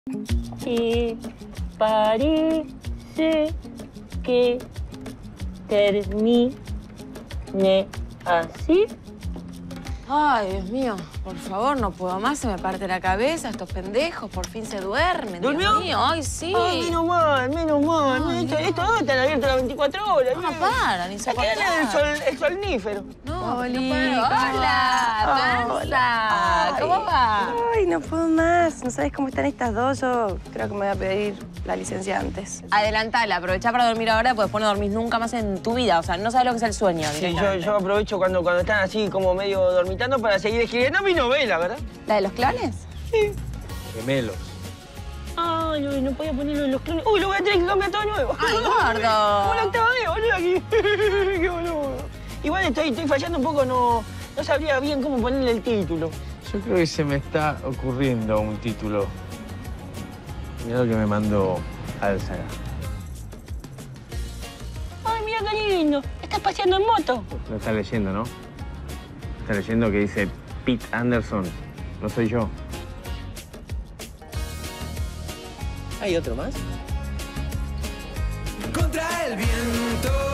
Y parece que termine así. Ay, Dios mío, por favor, no puedo más, se me parte la cabeza, estos pendejos por fin se duermen. ¿Durmió? Dios mío, ay, sí. Ay, menos mal, menos mal. Ay, Esto no está abierto las 24 horas. No paran, insoportable. El solnífero. No, Oli, no puedo. ¿cómo Hola, Panza. ¿Cómo va? Ay, no puedo más. No sabes cómo están estas dos. Yo creo que me voy a pedir la licencia antes. Adelantala, aprovecha para dormir ahora, porque después no dormís nunca más en tu vida. O sea, no sabes lo que es el sueño. Sí, yo aprovecho cuando están así como medio dormitando para seguir escribiendo mi novela, ¿verdad? ¿La de los clones? Sí. Gemelos. Ay, no podía ponerlo en los clones. Uy, lo voy a tener que cambiar todo nuevo. Ay, gordo. Como la octava vez, boludo, aquí. Qué boludo. Igual estoy fallando un poco, no sabría bien cómo ponerle el título. Yo creo que se me está ocurriendo un título. Mirá lo que me mandó Álzaga. Ay, mira qué lindo. Estás paseando en moto. Lo está leyendo, ¿no? Está leyendo que dice Pete Anderson. No soy yo. ¿Hay otro más? Contra el viento.